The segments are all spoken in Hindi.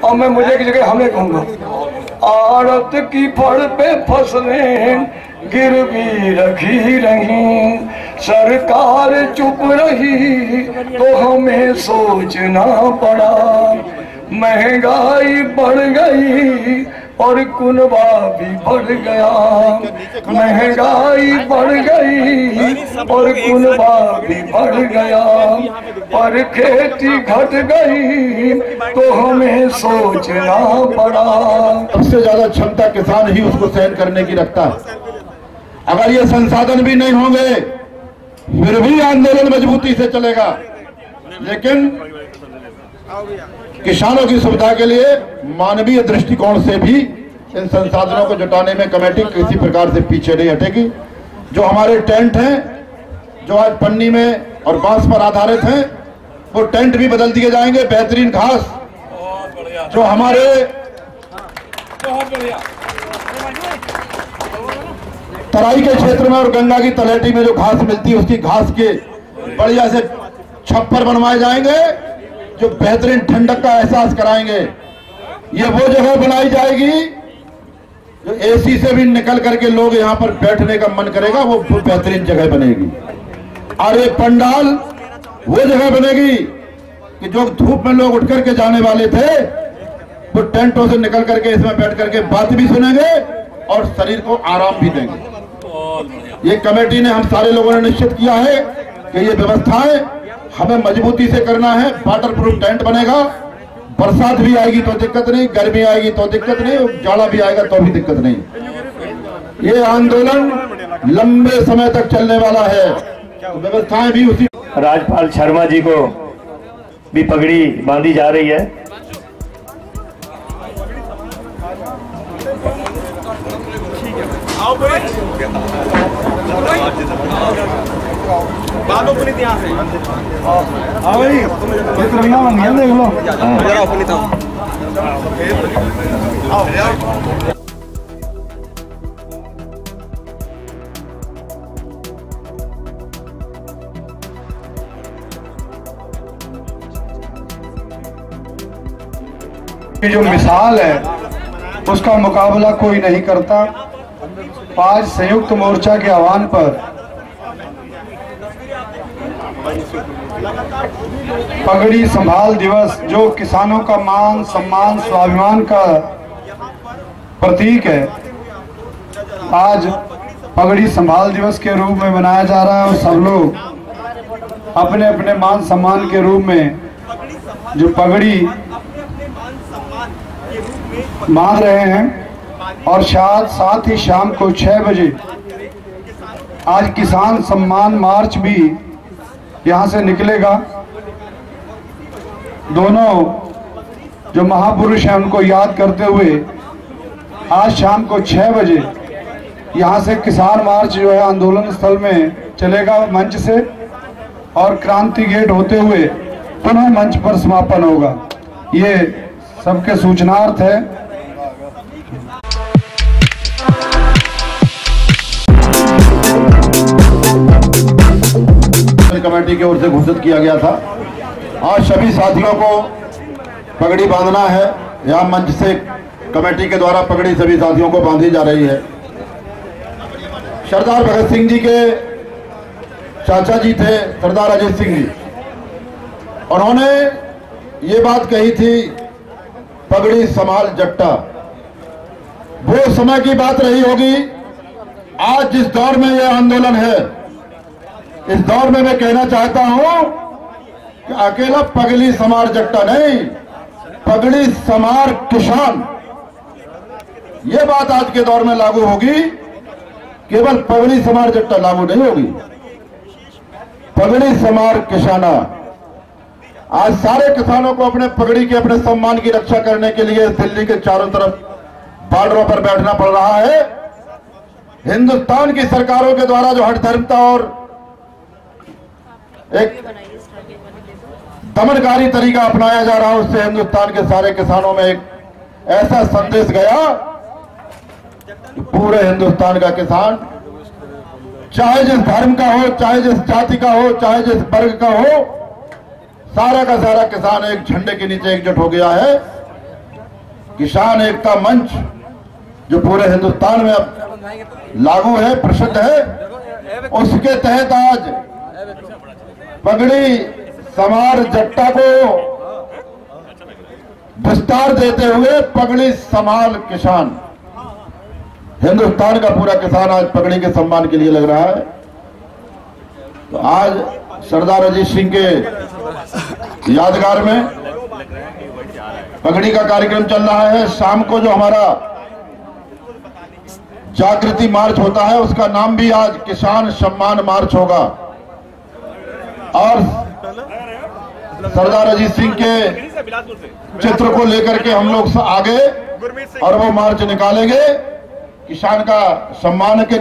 और मैं मुझे की जगह हमें कहूंगा, आड़त की फड़ पे फसलें गिरवी रखी रही, सरकार चुप रही तो हमें सोचना पड़ा। महंगाई बढ़ गई और कुनबा भी बढ़ गया, महंगाई बढ़ गई और कुनबा भी बढ़ गया, पर खेती घट गई तो हमें सोचना पड़ा। सबसे ज्यादा क्षमता किसान ही उसको सहन करने की रखता है। अगर ये संसाधन भी नहीं होंगे फिर भी आंदोलन मजबूती से चलेगा, लेकिन किसानों की सुविधा के लिए मानवीय दृष्टिकोण से भी इन संसाधनों को जुटाने में कमेटी किसी प्रकार से पीछे नहीं हटेगी। जो हमारे टेंट हैं जो आज पन्नी में और बांस पर आधारित हैं, वो टेंट भी बदल दिए जाएंगे। बेहतरीन घास जो हमारे तराई के क्षेत्र में और गंगा की तलहटी में जो घास मिलती है, उसकी घास के बढ़िया से छप्पर बनवाए जाएंगे जो बेहतरीन ठंडक का एहसास कराएंगे। ये वो जगह बनाई जाएगी जो एसी से भी निकल करके लोग यहाँ पर बैठने का मन करेगा, वो बेहतरीन जगह बनेगी। और ये पंडाल वो जगह बनेगी कि जो धूप में लोग उठ करके जाने वाले थे वो टेंटों से निकल करके इसमें बैठ करके बात भी सुनेंगे और शरीर को आराम भी देंगे। ये कमेटी ने, हम सारे लोगों ने निश्चित किया है कि ये व्यवस्थाएं हमें मजबूती से करना है। वाटर प्रूफ टेंट बनेगा, बरसात भी आएगी तो दिक्कत नहीं, गर्मी आएगी तो दिक्कत नहीं, जाड़ा भी आएगा तो भी दिक्कत नहीं। ये आंदोलन लंबे समय तक चलने वाला है, व्यवस्थाएं भी उसी। राजपाल शर्मा जी को भी पगड़ी बांधी जा रही है। देख लो जो मिसाल है उसका मुकाबला कोई नहीं करता। आज संयुक्त मोर्चा के आह्वान पर पगड़ी संभाल दिवस, जो किसानों का मान सम्मान स्वाभिमान का प्रतीक है, आज पगड़ी संभाल दिवस के रूप में मनाया जा रहा है। और सब लोग अपने अपने मान सम्मान के रूप में जो पगड़ी मान रहे हैं। और साथ ही शाम को 6 बजे आज किसान सम्मान मार्च भी यहाँ से निकलेगा। दोनों जो महापुरुष हैं उनको याद करते हुए आज शाम को 6 बजे यहाँ से किसान मार्च जो है आंदोलन स्थल में चलेगा मंच से, और क्रांति गेट होते हुए पुनः मंच पर समापन होगा। ये सबके सूचनार्थ है। कमेटी की ओर से घोषित किया गया था। आज सभी साथियों को पगड़ी बांधना है। यहाँ मंच से कमेटी के द्वारा पगड़ी सभी साथियों को बांधी जा रही है। सरदार भगत सिंह जी के चाचा जी थे सरदार अजीत सिंह जी, उन्होंने ये बात कही थी, पगड़ी संभाल जट्टा। वो समय की बात रही होगी। आज जिस दौर में यह आंदोलन है, इस दौर में मैं कहना चाहता हूं कि अकेला पगड़ी समार जट्टा नहीं, पगड़ी समार किसान, यह बात आज के दौर में लागू होगी। केवल पगड़ी समार जट्टा लागू नहीं होगी, पगड़ी समार किसाना। आज सारे किसानों को अपने पगड़ी के, अपने सम्मान की रक्षा करने के लिए दिल्ली के चारों तरफ बॉर्डरों पर बैठना पड़ रहा है। हिंदुस्तान की सरकारों के द्वारा जो हठधर्मिता और एक दमनकारी तरीका अपनाया जा रहा है, उससे हिंदुस्तान के सारे किसानों में एक ऐसा संदेश गया कि पूरे हिंदुस्तान का किसान, चाहे जिस धर्म का हो, चाहे जिस जाति का हो, चाहे जिस वर्ग का हो, सारा का सारा किसान एक झंडे के नीचे एकजुट हो गया है। किसान एकता मंच जो पूरे हिंदुस्तान में अब लागू है, प्रसिद्ध है, उसके तहत आज पगड़ी समार जट्टा को विस्तार देते हुए पगड़ी समाल किसान, हिंदुस्तान का पूरा किसान आज पगड़ी के सम्मान के लिए लग रहा है। तो आज सरदार अजीत सिंह के यादगार में पगड़ी का कार्यक्रम चल रहा है। शाम को जो हमारा जागृति मार्च होता है उसका नाम भी आज किसान सम्मान मार्च होगा और सरदार अजीत सिंह के चित्र को लेकर के हम लोग आगे और वो मार्च निकालेंगे किसान का सम्मान के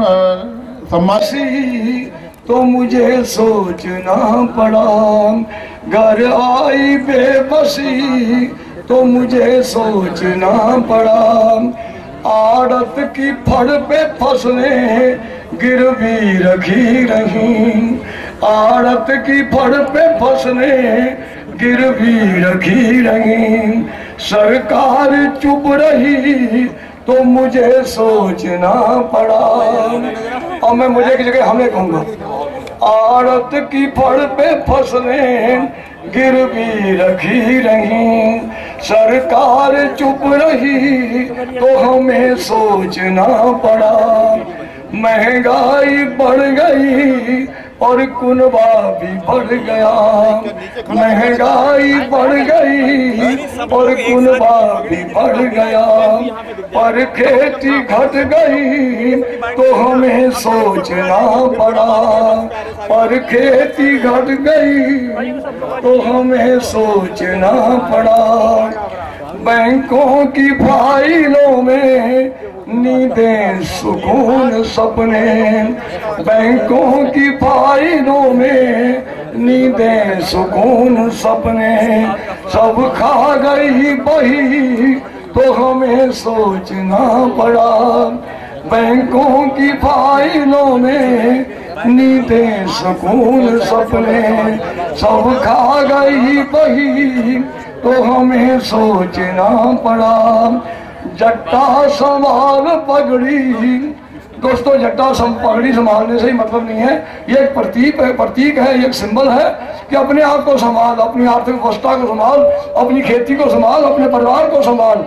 सम्मान। तो मुझे सोचना पड़ा, घर आई बेबसी तो मुझे सोचना पड़ा, आड़त की फड़ पे फसलें गिरवी रखी रही, आड़त की फड़ पे फसलें गिरवी रखी रही, सरकार चुप रही तो मुझे सोचना पड़ा। और मैं मुझे की जगह हमें कहूंगा, आड़त की फड़ पे फसलें गिरवी रखी रही, सरकार चुप रही तो हमें सोचना पड़ा। महंगाई बढ़ गई और कुनबा भी बढ़ गया, महंगाई बढ़ गई और कुनबा भी बढ़ गया, पर खेती घट गई तो हमें सोचना पड़ा, पर खेती घट गई तो हमें सोचना पड़ा। बैंकों की फाइलों में नींदें सुकून सपने, बैंकों की फाइलों में नींदें सुकून सपने, सब खा गई बही तो हमें सोचना पड़ा। बैंकों की फाइलों में नींदें सुकून सपने, सब खा गई बही तो हमें सोचना पड़ा। जट्टा संभाल पगड़ी, दोस्तों जट्टा पगड़ी संभालने से ही मतलब नहीं है, ये एक प्रतीक है, एक सिंबल है कि अपने आप को संभाल, अपनी आर्थिक अवस्था को संभाल, अपनी खेती को संभाल, अपने परिवार को संभाल।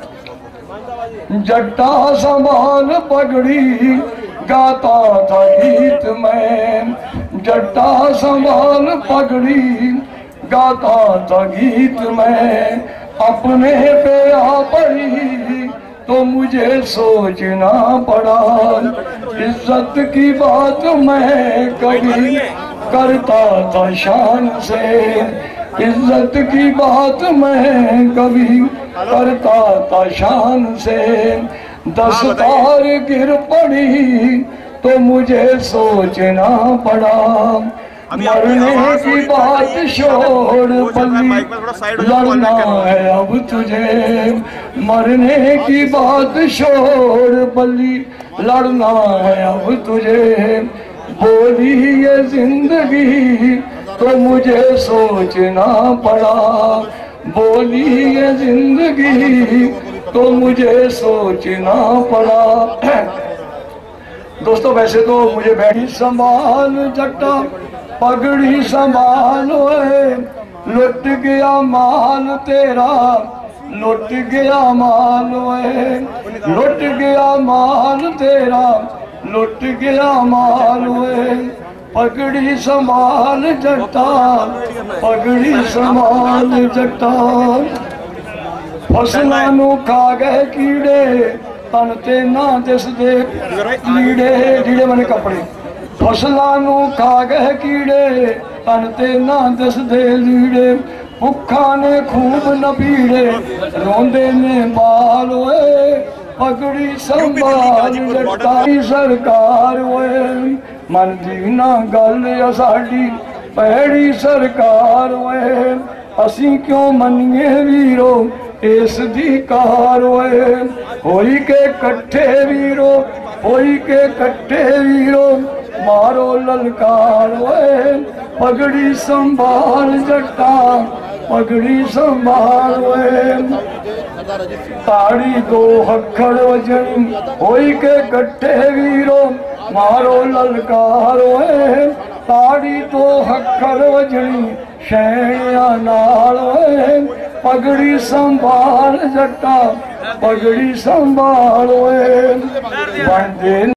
जट्टा संभाल पगड़ी गाता था गीत में, जट्टा संभाल पगड़ी गाता था गीत में, अपने पे आ पड़ी तो मुझे सोचना पड़ा। इज्जत की बात मैं कभी करता था शान से, इज्जत की बात मैं कभी करता था शान से, 10 तार गिर पड़ी तो मुझे सोचना पड़ा। मरने की बात छोड़ बल्ली लड़ना है अब तुझे, मरने की बात छोड़ बल्ली लड़ना है अब तुझे, बोली ये जिंदगी तो मुझे सोचना पड़ा, बोली ये जिंदगी तो मुझे सोचना पड़ा। दोस्तों वैसे तो मुझे बैठी संभाल जट्टा पगड़ी संभालो है, लुट गया माल तेरा, लुट गया माल है, लुट गया माल तेरा, लुट गया माल है। पगड़ी संभाल जट्टा, पगड़ी संभाल जट्टा, फसलां नूं खा गए कीड़े, तन ते ना दिसदे लीड़े, लीड़े माने कपड़े, फसलां नूं खा गए कीड़े, तन ते ना दिसदे लीड़े, भुखा ने खूब न पीड़े, रोंदे ने बाल होए, पगड़ी संभाल जट्टा सरकार होए, मन दी ना गल साडी पैड़ी सरकार होए, असी क्यों मनिए वीरो इस दी कार होई के कट्ठे वीरो, होई के कट्ठे वीरो, मारो ललकार होए, पगड़ी संभाल जट्टा, पगड़ी संभाल होए। ताड़ी दो हखड़ वजनी होई के गट्ठे वीरो मारो ललकारो है। ताड़ी दो हखड़ वजनी शैया नाल है। पगड़ी संभाल जट्टा पगड़ी संभाल है।